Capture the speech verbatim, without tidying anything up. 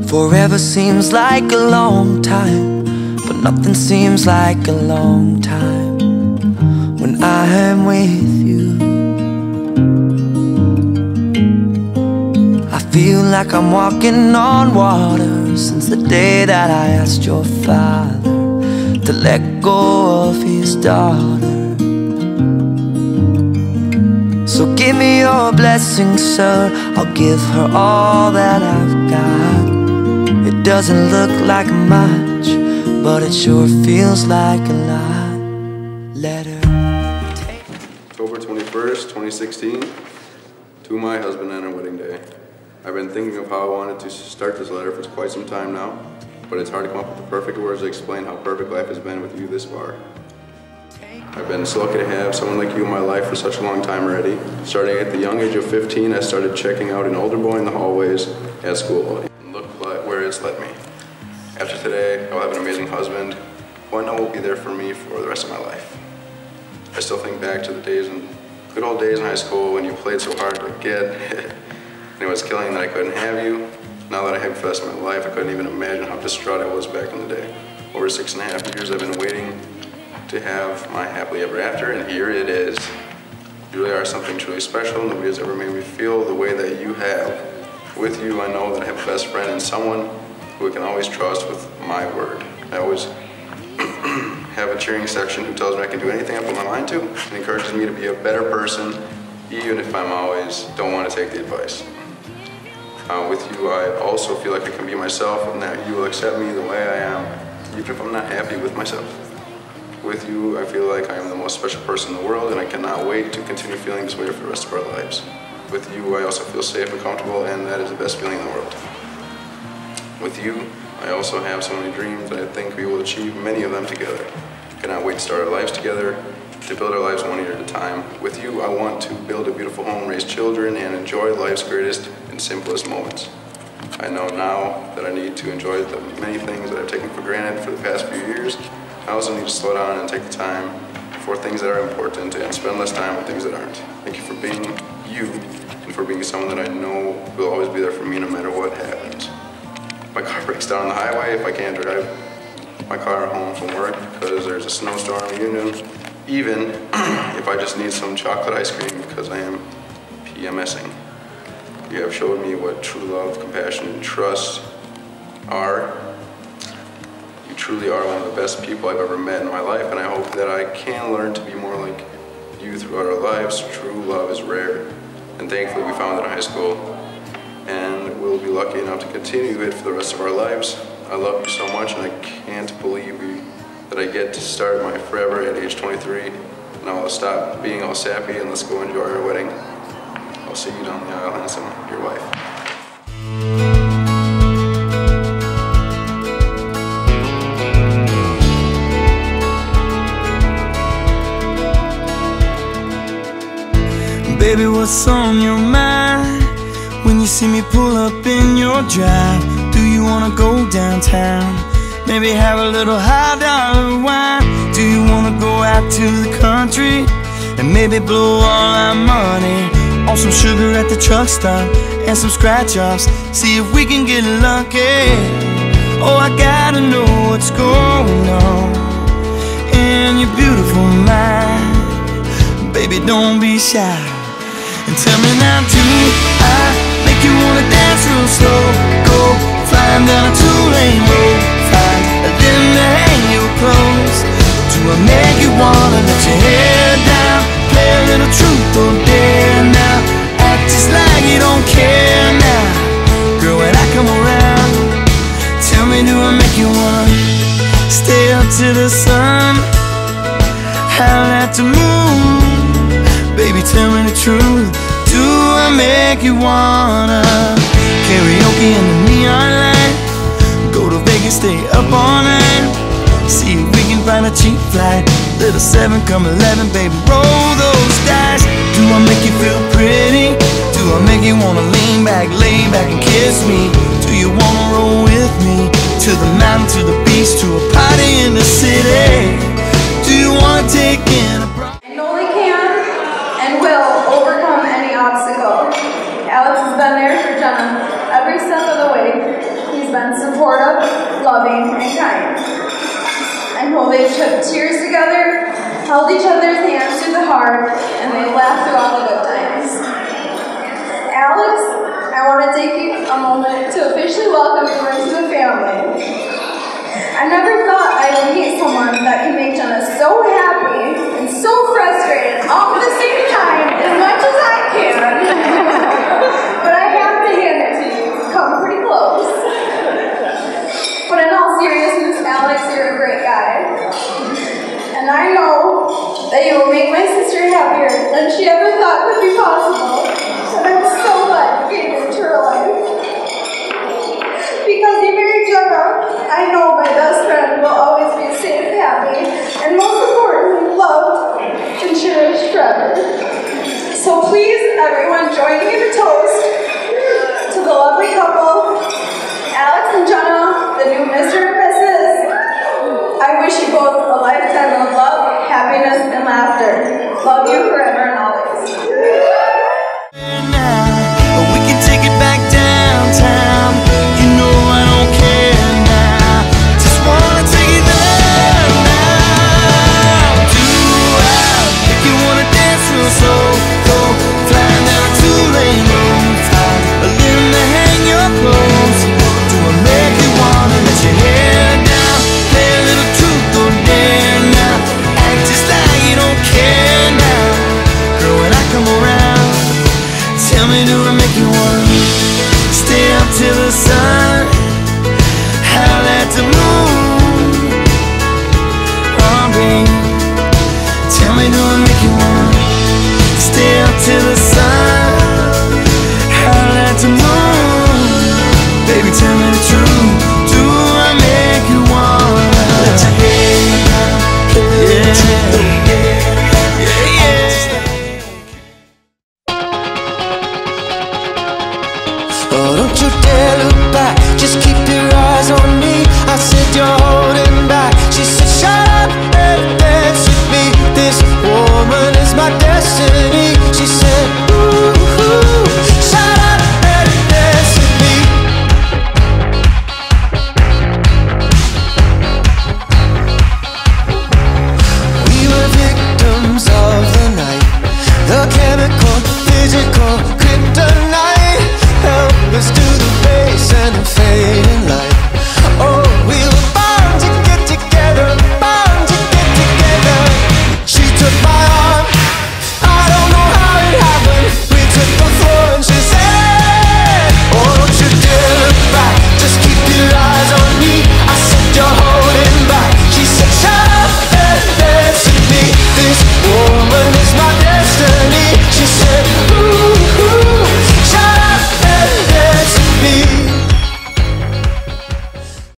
Forever seems like a long time, but nothing seems like a long time when I am with you. I feel like I'm walking on water since the day that I asked your father to let go of his daughter. So give me your blessing, sir, I'll give her all that I've got. It doesn't look like much, but it sure feels like a lot. Let her take October twenty-first, twenty sixteen, to my husband and our wedding day. I've been thinking of how I wanted to start this letter for quite some time now, but it's hard to come up with the perfect words to explain how perfect life has been with you this far. I've been so lucky to have someone like you in my life for such a long time already. Starting at the young age of fifteen, I started checking out an older boy in the hallways at school. Look where it's led me. After today, I'll have an amazing husband who I know will be there for me for the rest of my life. I still think back to the days in good old days in high school when you played so hard to get, and it was killing that I couldn't have you. Now that I have the rest of my life, I couldn't even imagine how distraught I was back in the day. Over six and a half years, I've been waiting to have my happily ever after, and here it is. You really are something truly special. Nobody has ever made me feel the way that you have. With you, I know that I have a best friend and someone who I can always trust with my word. I always have a cheering section who tells me I can do anything I put my mind to and encourages me to be a better person, even if I'm always don't want to take the advice. Uh, with you, I also feel like I can be myself and that you will accept me the way I am, even if I'm not happy with myself. With you, I feel like I am the most special person in the world, and I cannot wait to continue feeling this way for the rest of our lives. With you, I also feel safe and comfortable, and that is the best feeling in the world. With you, I also have so many dreams, and I think we will achieve many of them together. I cannot wait to start our lives together, to build our lives one year at a time. With you, I want to build a beautiful home, raise children, and enjoy life's greatest and simplest moments. I know now that I need to enjoy the many things that I've taken for granted for the past few years. I also need to slow down and take the time for things that are important and spend less time on things that aren't. Thank you for being you and for being someone that I know will always be there for me no matter what happens. If my car breaks down on the highway, if I can't drive my car home from work because there's a snowstorm reunion, even if I just need some chocolate ice cream because I am PMSing. You have showed me what true love, compassion, and trust are. You truly are one of the best people I've ever met in my life, and I hope that I can learn to be more like you throughout our lives. True love is rare, and thankfully we found it in high school, and we'll be lucky enough to continue it for the rest of our lives. I love you so much, and I can't believe we, that I get to start my forever at age twenty-three. Now I'll stop being all sappy and let's go enjoy our wedding. I'll see you down the aisle, handsome, your wife. Baby, what's on your mind when you see me pull up in your drive? Do you wanna go downtown? Maybe have a little high dollar wine? Do you wanna go out to the country and maybe blow all our money on some sugar at the truck stop and some scratch offs? See if we can get lucky. Oh, I gotta know what's going on in your beautiful mind. Baby, don't be shy. And tell me now, do I make you wanna dance real slow? Go flying down a two-lane road, find a limb to hang your clothes. Do I make you wanna let your hair down, play a little truth or dare now, act just like you don't care now? Girl, when I come around, tell me, do I make you wanna stay up to the sun, howl at the moon? Baby, tell me the truth, do I make you wanna karaoke in the neon light, go to Vegas, stay up all night, see if we can find a cheap flight, little seven come eleven, baby, roll those dice. Do I make you feel pretty? Do I make you wanna lean back, lay back and kiss me? Do you wanna roll with me to the mountain, to the beach, to a party in the city? Do you wanna take in a will overcome any obstacle. Alex has been there for Jenna every step of the way. He's been supportive, loving, and kind. I know they've shed tears together, held each other's hands through the hard, and they laughed through all the good times. Alex, I want to take a moment to officially welcome you into the family. I never thought I would meet someone that can make Jenna so happy and so frustrated all at the same time as much as I can. But I have to hand it to you. You've come pretty close. But in all seriousness, Alex, you're a great guy. And I know that you will make my sister happier than she ever thought could be possible. And I'm so glad you came into her life. Because you married Jenna, I know my best friend will always be safe, happy, and most importantly, loved and cherished forever. So please, everyone, join me in a toast to the lovely couple, Alex and Jenna, the new Mister and Missus I wish you both a lifetime of love, happiness, and laughter. Love you forever and always. We can take it back downtown. You know I don't care now. Just wanna take it there now. Do I make you wanna dance real slow? Go flying down a two-lane road. Find a limb to hang your clothes. Do I make you wanna let your hair down? Play a little truth or dare now. Act just like you don't care now. Girl, when I come around, tell me, do I make you wanna stay up till the sun? Howl at the moon. Oh, babe, tell me, do I make you wanna stay up till the sun? Howl at the moon. Baby, tell me the truth. Do I make you wanna let your hair down? Yeah, yeah, yeah. Oh, don't you dare look back, just keep your eyes on me. I said you're holding back. She said shut up and dance with me. This woman is my destiny. She said ooh.